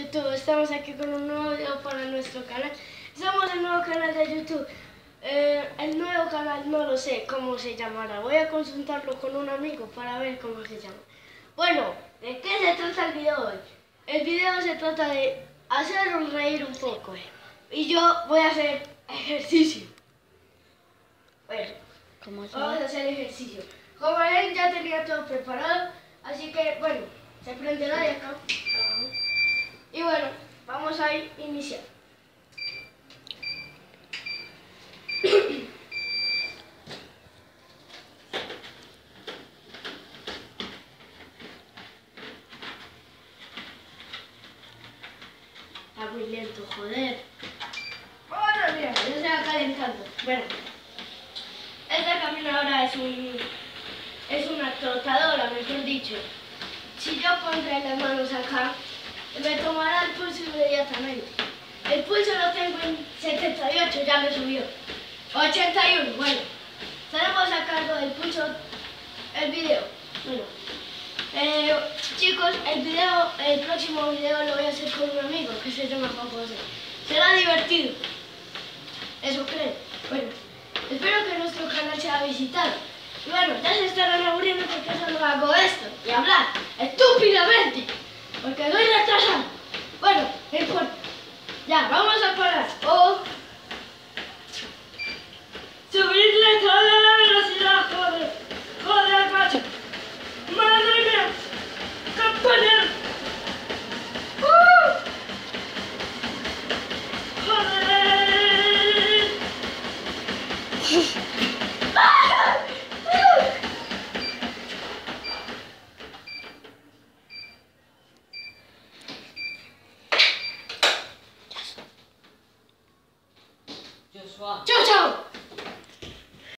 YouTube, estamos aquí con un nuevo video para nuestro canal. Somos el nuevo canal de YouTube. El nuevo canal no lo sé cómo se llamará. Voy a consultarlo con un amigo para ver cómo se llama. Bueno, ¿de qué se trata el video hoy? El video se trata de hacer reír un poco. Y yo voy a hacer ejercicio. Bueno, vamos a hacer ejercicio. Como él ya tenía todo preparado, así que bueno, se prenderá de acá. Y bueno, vamos a iniciar. Está muy lento, joder. Bueno, mira, ya se va calentando. Bueno, esta caminadora es una trotadora, mejor dicho. Si yo pondré las manos acá, me tomará el pulso inmediatamente. El pulso lo tengo en 78, ya me subió. 81, bueno. Estaremos a cargo del pulso el video. Bueno, chicos, el próximo video lo voy a hacer con un amigo que se llama Juan José. Será divertido. Eso creo. Bueno, espero que nuestro canal sea visitado. Y bueno, ya se estarán aburriendo porque solo hago esto y hablar estúpidamente. Porque soy retrasado. Bueno, no importa. Ya, vamos a parar. Subirle toda la velocidad, joder. Joder, macho. Madre mía. Compañero. Joder. Chao, chao.